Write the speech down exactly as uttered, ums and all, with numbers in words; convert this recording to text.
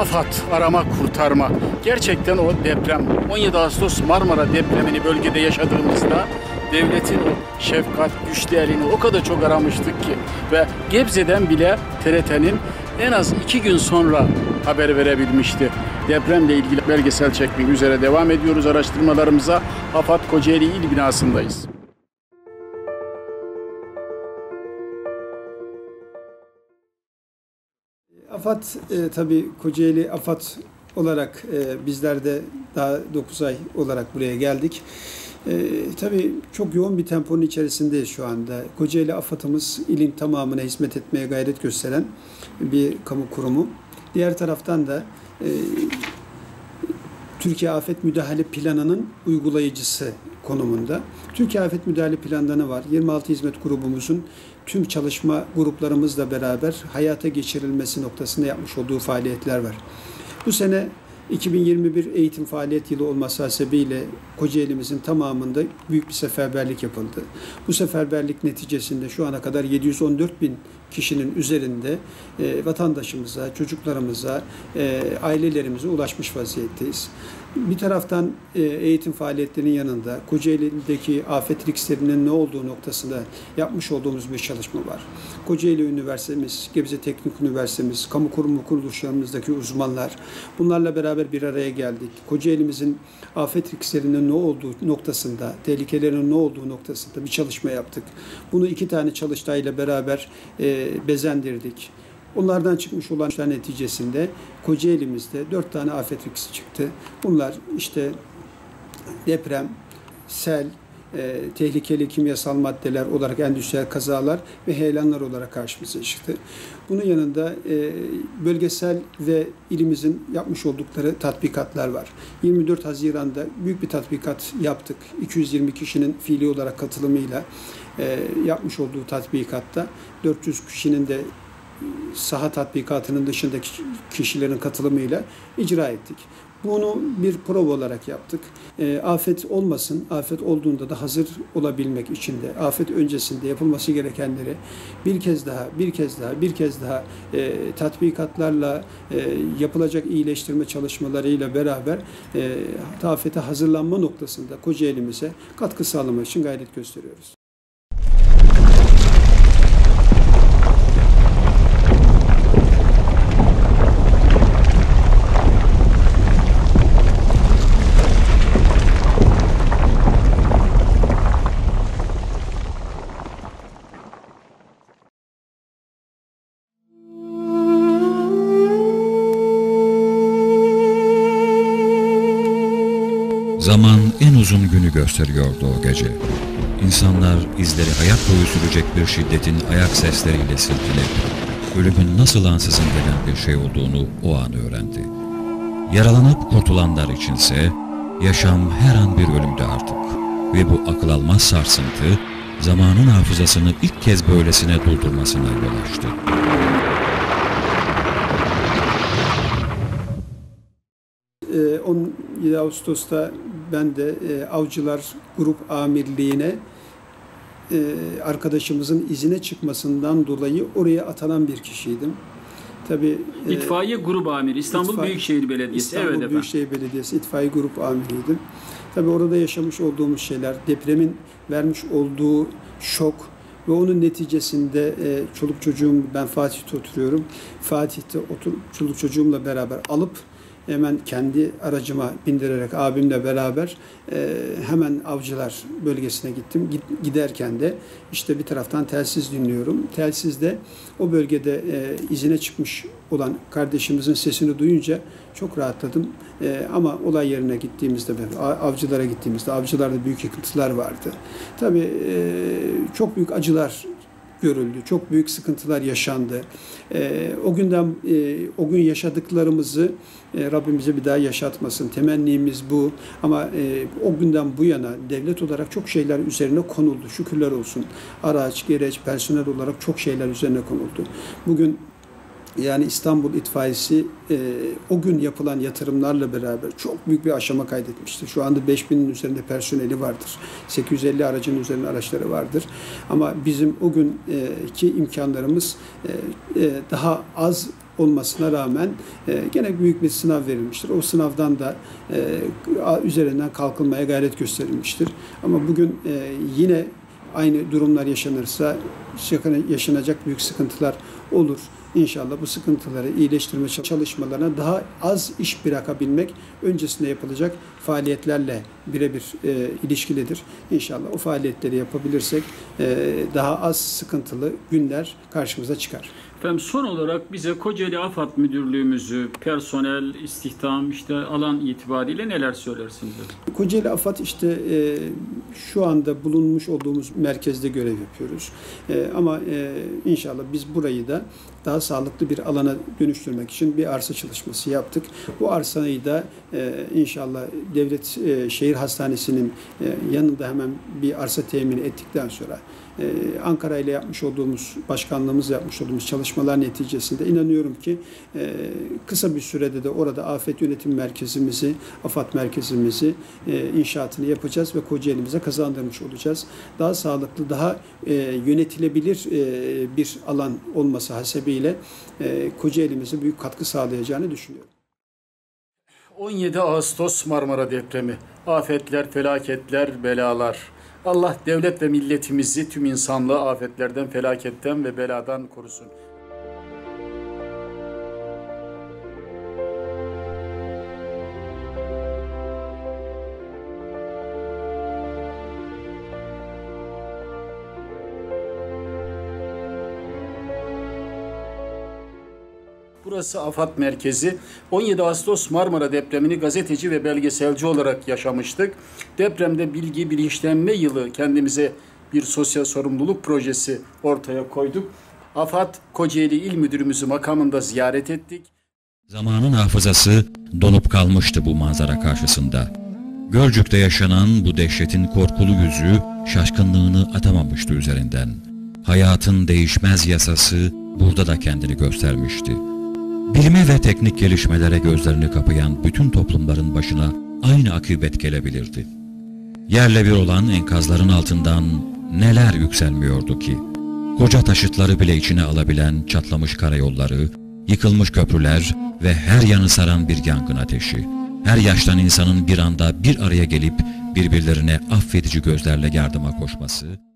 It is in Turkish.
AFAD, arama kurtarma. Gerçekten o deprem, on yedi Ağustos Marmara depremini bölgede yaşadığımızda devletin o şefkat, güçlü elini o kadar çok aramıştık ki ve Gebze'den bile T R T'nin en az iki gün sonra haber verebilmişti. Depremle ilgili belgesel çekmek üzere devam ediyoruz araştırmalarımıza. AFAD Kocaeli İl binasındayız. AFAD e, tabii Kocaeli AFAD olarak e, bizler de daha dokuz ay olarak buraya geldik. E, tabii çok yoğun bir temponun içerisindeyiz şu anda. Kocaeli AFAD'ımız ilin tamamına hizmet etmeye gayret gösteren bir kamu kurumu. Diğer taraftan da e, Türkiye Afet Müdahale Planı'nın uygulayıcısı konumunda. Türkiye Afet Müdahale Planı'nda ne var? yirmi altı hizmet grubumuzun tüm çalışma gruplarımızla beraber hayata geçirilmesi noktasında yapmış olduğu faaliyetler var. Bu sene iki bin yirmi bir eğitim faaliyet yılı olması hasebiyle Kocaeli'mizin tamamında büyük bir seferberlik yapıldı. Bu seferberlik neticesinde şu ana kadar yedi yüz on dört bin kişinin üzerinde e, vatandaşımıza, çocuklarımıza, e, ailelerimize ulaşmış vaziyetteyiz. Bir taraftan e, eğitim faaliyetlerinin yanında Kocaeli'deki afet risklerinin ne olduğu noktasında yapmış olduğumuz bir çalışma var. Kocaeli Üniversitemiz, Gebze Teknik Üniversitemiz, kamu kurumu kuruluşlarımızdaki uzmanlar, bunlarla beraber bir araya geldik. Kocaeli'mizin afet risklerinin ne olduğu noktasında, tehlikelerinin ne olduğu noktasında bir çalışma yaptık. Bunu iki tane çalıştayla beraber e, bezendirdik. Onlardan çıkmış olan neticesinde Kocaeli'mizde dört tane afet riski çıktı. Bunlar işte deprem, sel, e, tehlikeli kimyasal maddeler olarak endüstriyel kazalar ve heyelanlar olarak karşımıza çıktı. Bunun yanında e, bölgesel ve ilimizin yapmış oldukları tatbikatlar var. yirmi dört Haziran'da büyük bir tatbikat yaptık. iki yüz yirmi kişinin fiili olarak katılımıyla e, yapmış olduğu tatbikatta dört yüz kişinin de saha tatbikatının dışındaki kişilerin katılımıyla icra ettik. Bunu bir prova olarak yaptık. E, afet olmasın, afet olduğunda da hazır olabilmek için de afet öncesinde yapılması gerekenleri bir kez daha, bir kez daha, bir kez daha e, tatbikatlarla e, yapılacak iyileştirme çalışmalarıyla beraber e, afete hazırlanma noktasında Kocaeli'mize katkı sağlamak için gayret gösteriyoruz. Zaman en uzun günü gösteriyordu o gece. İnsanlar izleri hayat boyu sürecek bir şiddetin ayak sesleriyle silkeledi. Ölümün nasıl ansızın gelen bir şey olduğunu o an öğrendi. Yaralanıp kurtulanlar içinse yaşam her an bir ölümdü artık. Ve bu akıl almaz sarsıntı zamanın hafızasını ilk kez böylesine durdurmasına yol açtı. on yedi Ağustos'ta ben de e, Avcılar Grup Amirliğine e, arkadaşımızın izine çıkmasından dolayı oraya atanan bir kişiydim. Tabii, e, İtfaiye Grup Amiri, İstanbul itfaiye, Büyükşehir Belediyesi. İstanbul evet Büyükşehir Belediyesi İtfaiye Grup Amiriydim. Tabii orada yaşamış olduğumuz şeyler, depremin vermiş olduğu şok ve onun neticesinde e, çoluk çocuğum, ben Fatih'te oturuyorum. Fatih'te otur, çoluk çocuğumla beraber alıp hemen kendi aracıma bindirerek abimle beraber e, hemen Avcılar bölgesine gittim. Giderken de işte bir taraftan telsiz dinliyorum. Telsizde o bölgede e, izine çıkmış olan kardeşimizin sesini duyunca çok rahatladım. E, ama olay yerine gittiğimizde, Avcılar'a gittiğimizde, Avcılar'da büyük yıkıntılar vardı. Tabii e, çok büyük acılar görüldü. Çok büyük sıkıntılar yaşandı. E, o günden, e, o gün yaşadıklarımızı e, Rabbimize bir daha yaşatmasın. Temennimiz bu. Ama e, o günden bu yana devlet olarak çok şeyler üzerine konuldu. Şükürler olsun. Araç, gereç, personel olarak çok şeyler üzerine konuldu. Bugün yani İstanbul İtfaiyesi e, o gün yapılan yatırımlarla beraber çok büyük bir aşama kaydetmiştir. Şu anda beş binin üzerinde personeli vardır. sekiz yüz elli aracın üzerinde araçları vardır. Ama bizim o günkü imkanlarımız e, e, daha az olmasına rağmen e, gene büyük bir sınav verilmiştir. O sınavdan da e, üzerinden kalkılmaya gayret gösterilmiştir. Ama bugün e, yine aynı durumlar yaşanırsa yaşanacak büyük sıkıntılar olur. İnşallah bu sıkıntıları iyileştirme çalışmalarına daha az iş bırakabilmek öncesinde yapılacak faaliyetlerle birebir e, ilişkilidir. İnşallah o faaliyetleri yapabilirsek e, daha az sıkıntılı günler karşımıza çıkar. Efendim son olarak bize Kocaeli AFAD Müdürlüğümüzü, personel, istihdam, işte alan itibariyle neler söylersiniz? Kocaeli AFAD işte e, şu anda bulunmuş olduğumuz merkezde görev yapıyoruz. E, ama e, inşallah biz burayı da daha sağlıklı bir alana dönüştürmek için bir arsa çalışması yaptık. Bu arsayı da e, inşallah devlet e, şehir hastanesinin e, yanında hemen bir arsa temin ettikten sonra e, Ankara ile yapmış olduğumuz, başkanlığımız yapmış olduğumuz çalışmalar neticesinde inanıyorum ki e, kısa bir sürede de orada afet yönetim merkezimizi, AFAD merkezimizi e, inşaatını yapacağız ve Kocaeli'mize kazandırmış olacağız. Daha sağlıklı, daha e, yönetilebilir e, bir alan olması hasebiyle e, Kocaeli'mize büyük katkı sağlayacağını düşünüyorum. on yedi Ağustos Marmara depremi, afetler, felaketler, belalar. Allah devlet ve milletimizi, tüm insanlığı afetlerden, felaketten ve beladan korusun. Burası AFAD merkezi. on yedi Ağustos Marmara depremini gazeteci ve belgeselci olarak yaşamıştık. Depremde bilgi bilinçlenme yılı kendimize bir sosyal sorumluluk projesi ortaya koyduk. AFAD Kocaeli İl Müdürümüzü makamında ziyaret ettik. Zamanın hafızası donup kalmıştı bu manzara karşısında. Gölcük'te yaşanan bu dehşetin korkulu yüzü şaşkınlığını atamamıştı üzerinden. Hayatın değişmez yasası burada da kendini göstermişti. Bilime ve teknik gelişmelere gözlerini kapayan bütün toplumların başına aynı akıbet gelebilirdi. Yerle bir olan enkazların altından neler yükselmiyordu ki? Koca taşıtları bile içine alabilen çatlamış karayolları, yıkılmış köprüler ve her yanı saran bir yangın ateşi. Her yaştan insanın bir anda bir araya gelip birbirlerine affedici gözlerle yardıma koşması...